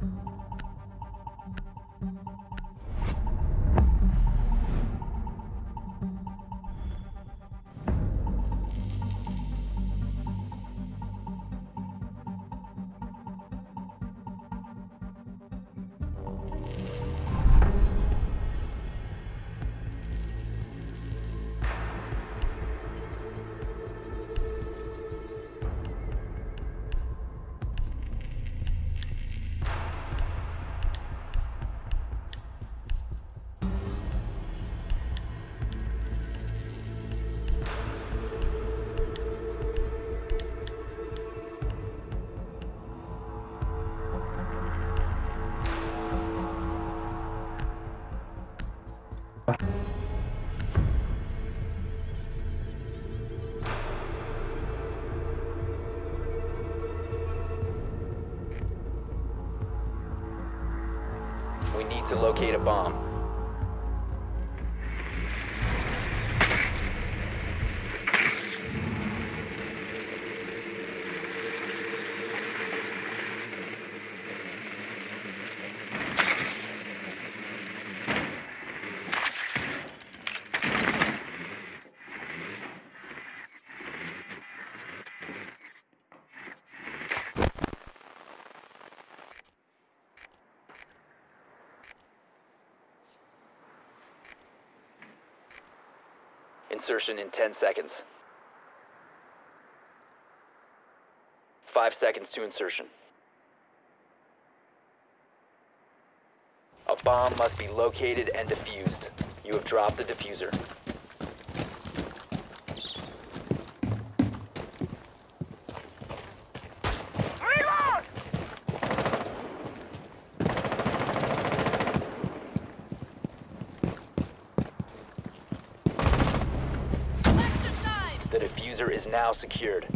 We need to locate a bomb. Insertion in 10 seconds. 5 seconds to insertion. A bomb must be located and defused. You have dropped the diffuser. The diffuser is now secured.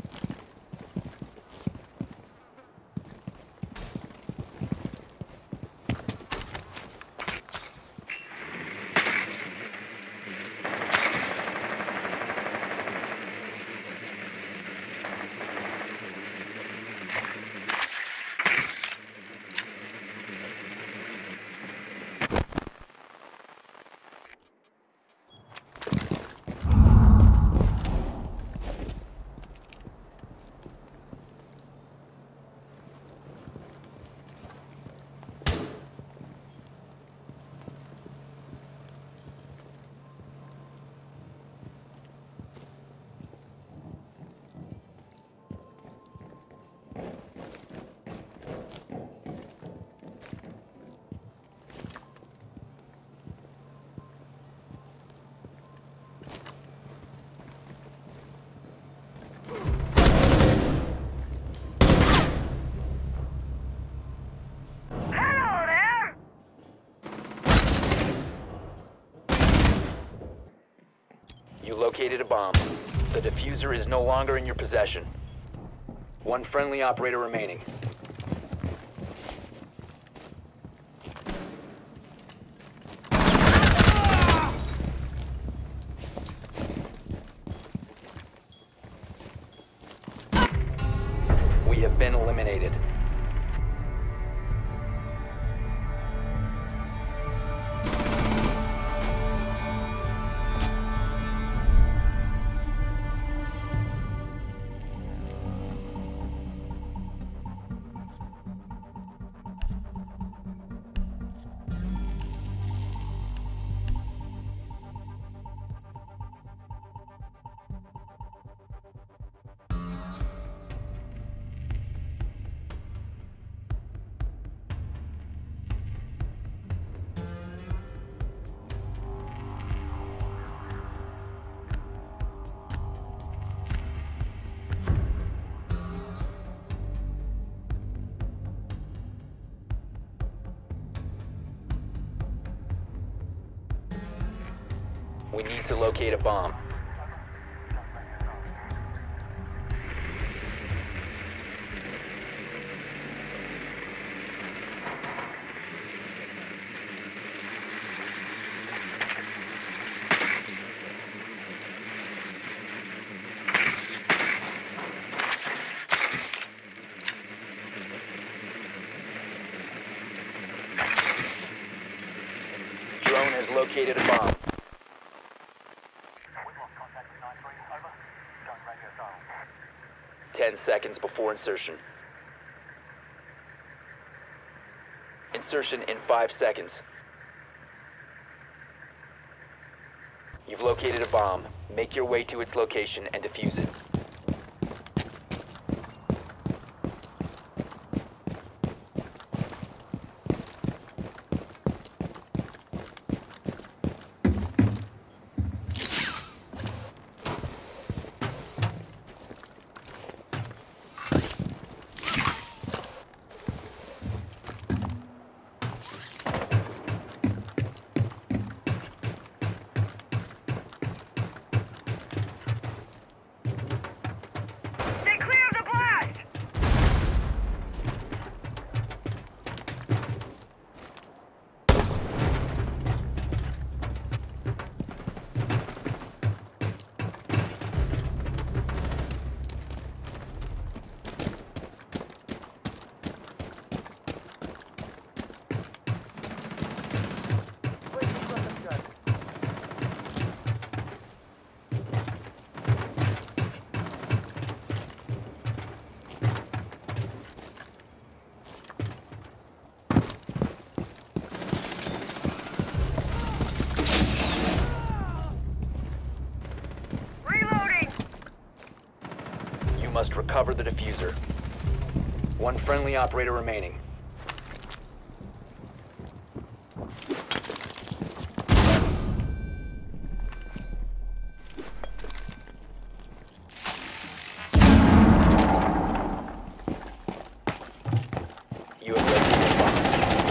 You located a bomb. The diffuser is no longer in your possession. One friendly operator remaining. We have been eliminated. We need to locate a bomb. located a bomb. We've lost contact with 9-3. Over. Going radio silent. 10 seconds before insertion. Insertion in 5 seconds. You've located a bomb. Make your way to its location and defuse it. Must recover the diffuser. One friendly operator remaining. You have located a bomb.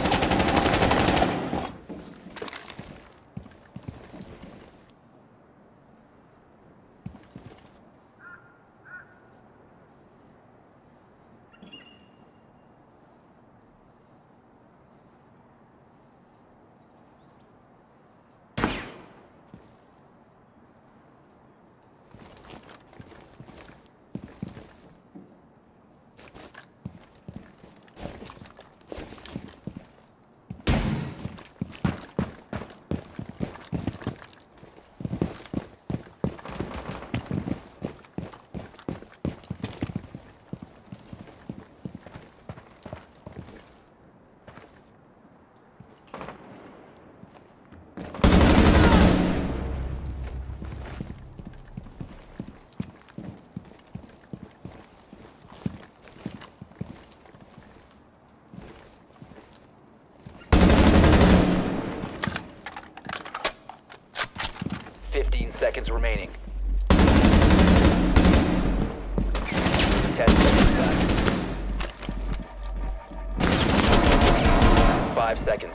15 seconds remaining. 10 seconds left. 5 seconds.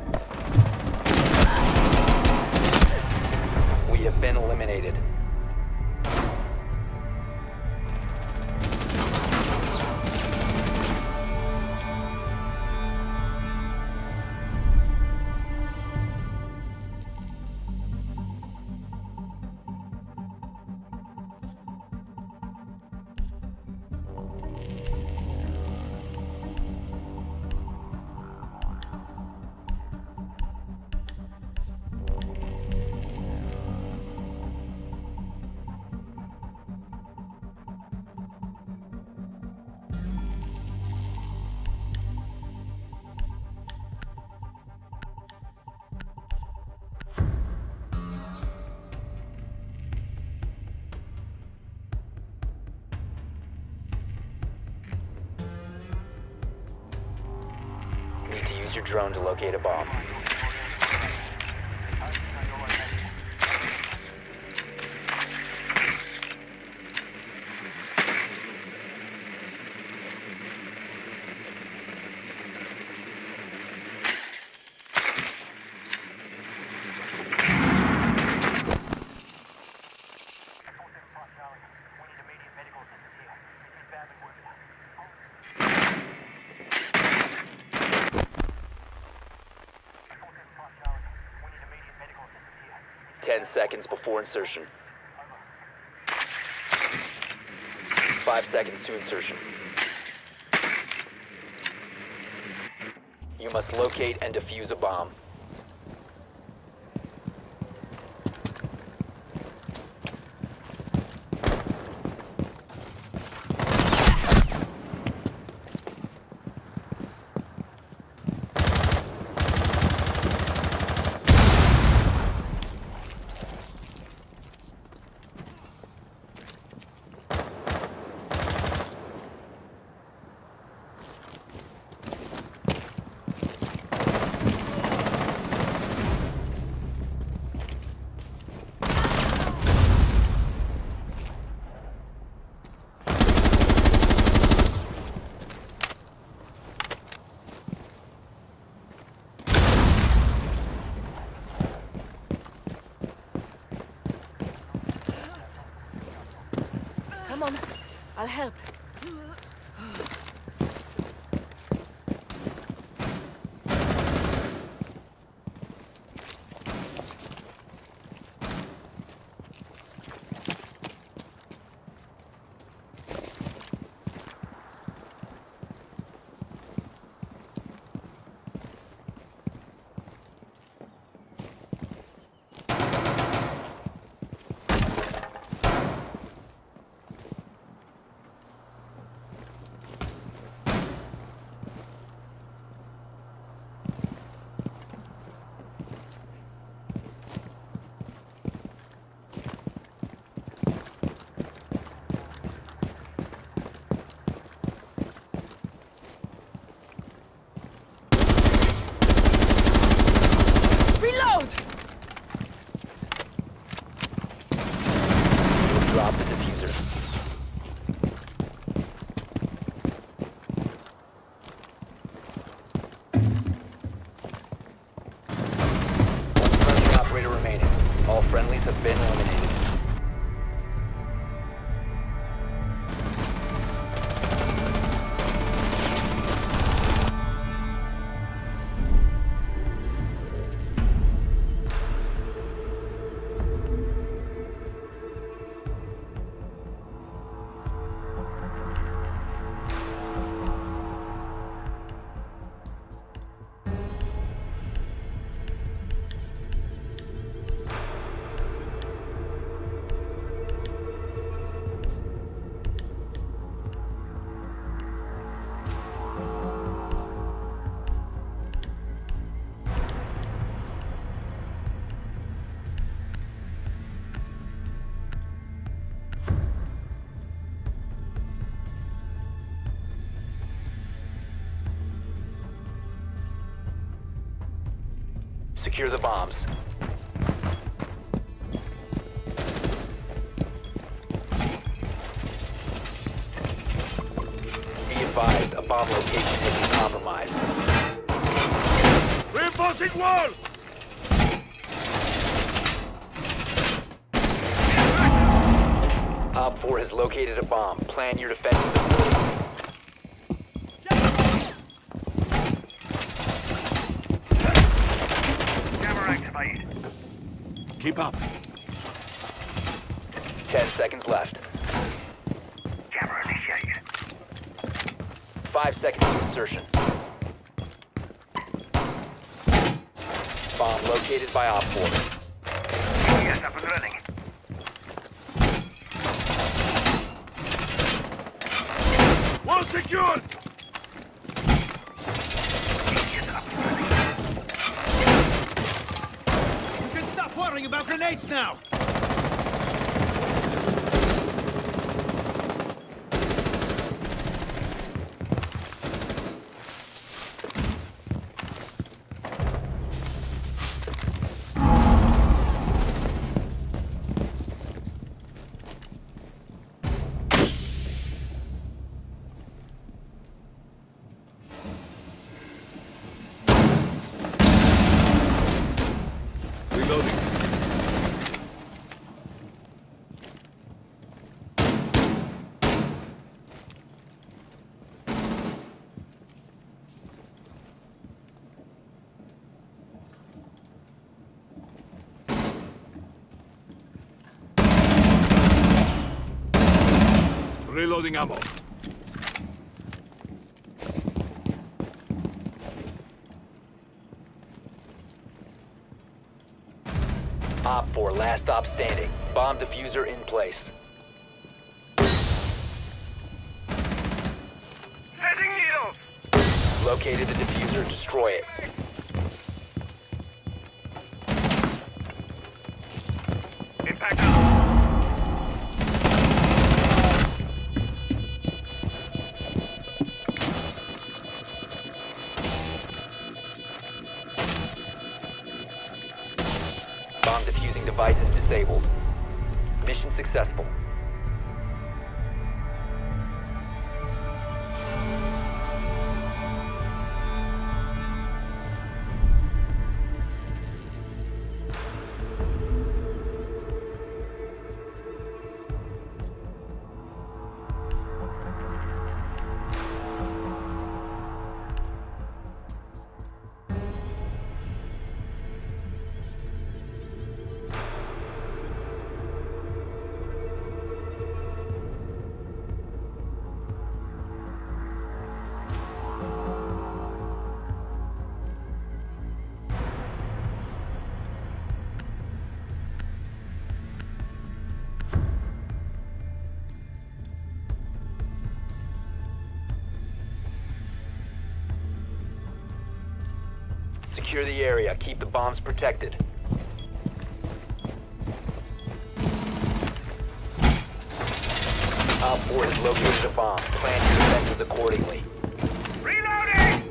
We have been eliminated. Need to use your drone to locate a bomb. Over. 10 seconds before insertion. 5 seconds to insertion. You must locate and defuse a bomb. I'll help. Drop the diffuser. One friendly operator remaining. All friendlies have been eliminated. Secure the bombs. Be advised, a bomb location has been compromised. Reinforcing wall! Op 4 has located a bomb. Plan your defense accordingly. Camera activated. Keep up. 10 seconds left. Camera initiated. 5 seconds to insertion. Bomb located by Op 4. Yes, up and running. Wall secured! Yes, up and running. You can stop worrying about grenades now! Reloading. Reloading ammo. Op 4, last stop standing. Bomb diffuser in place. Heading needles! Located the diffuser. Destroy it. Impact out. Bomb defusing device is disabled. Mission successful. Secure the area. Keep the bombs protected. Op 4 has located a bomb. Plan your defenses accordingly. Reloading!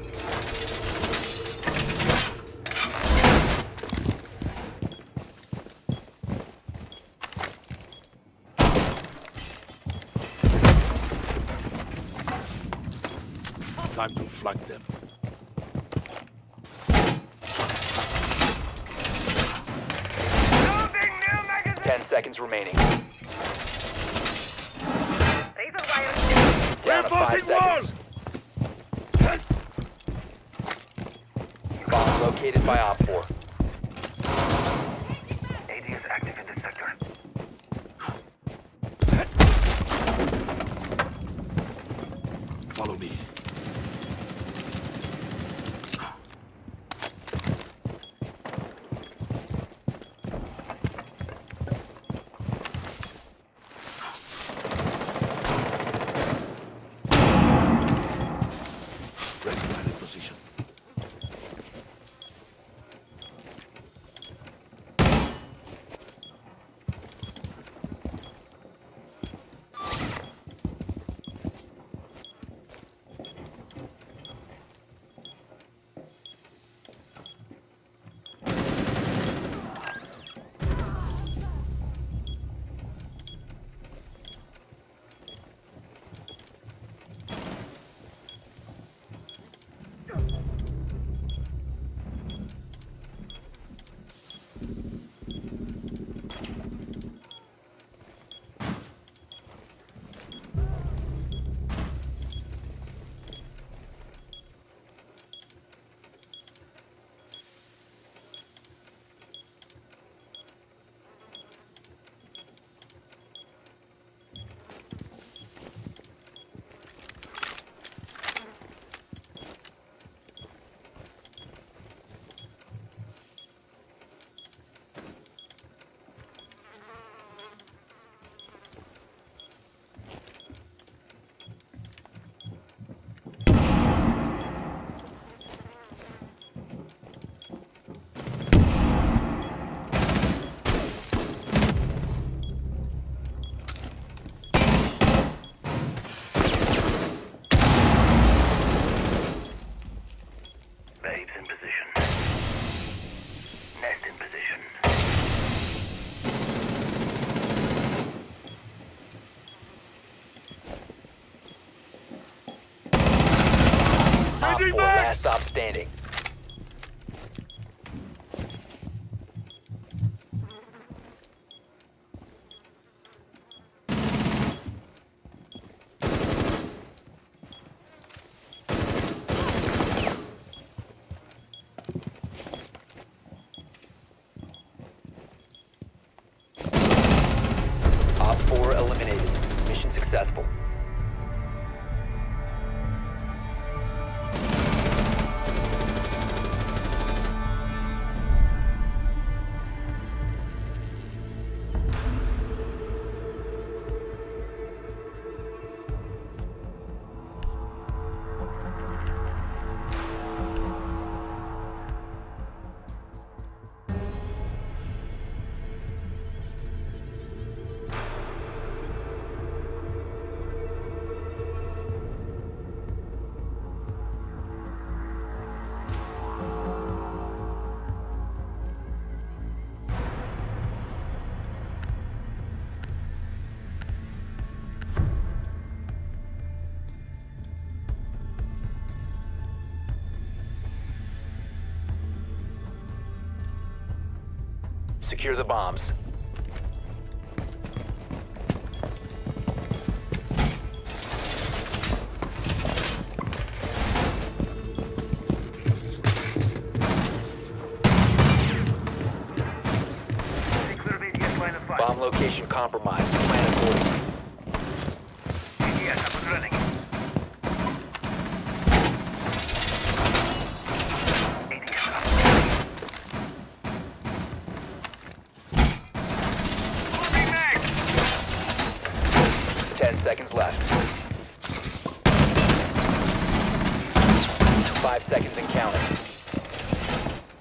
Time to flank them. Loading new magazine! 10 seconds remaining. Razor wire. Down to 5 Reinforcing seconds. Bomb located by Op 4. AD is active in this sector. Follow me. Rest in position. Babes in position. Nest in position. Op 4 last stop standing. Op 4 eliminated. Mission successful. Secure the bombs. Clear of ADS line of fire. Bomb location compromised. Plan accordingly. ADS up and running. ADS up and running. Moving back! 10 seconds left. 5 seconds and counting.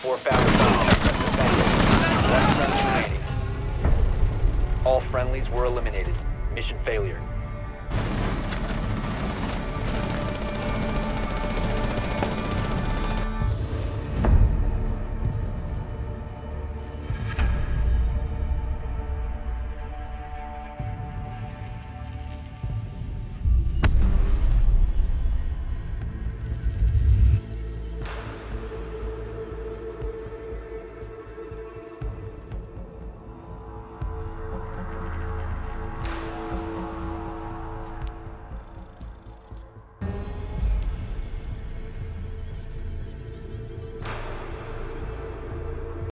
4 found a bomb. Defend it. 1 friendly remaining. All friendlies were eliminated. Mission failure.